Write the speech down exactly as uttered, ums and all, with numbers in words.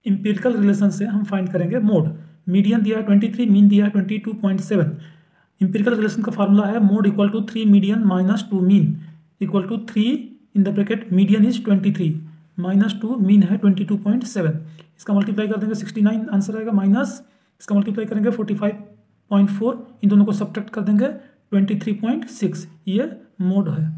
Empirical relation से हम find करेंगे मोड। मीडियन दिया है ट्वेंटी थ्री, मीन दिया है twenty two point seven. Empirical relation का फार्मूला है mode equal to three median minus two mean equal to three in the bracket median is twenty three minus two mean है twenty two point seven. इसका multiply कर देंगे sixty nine answer आएगा, minus इसका multiply करेंगे forty five point four, इन दोनों को सब्ट्रैक्ट कर देंगे ट्वेंटी थ्री पॉइंट सिक्स, ये मोड है।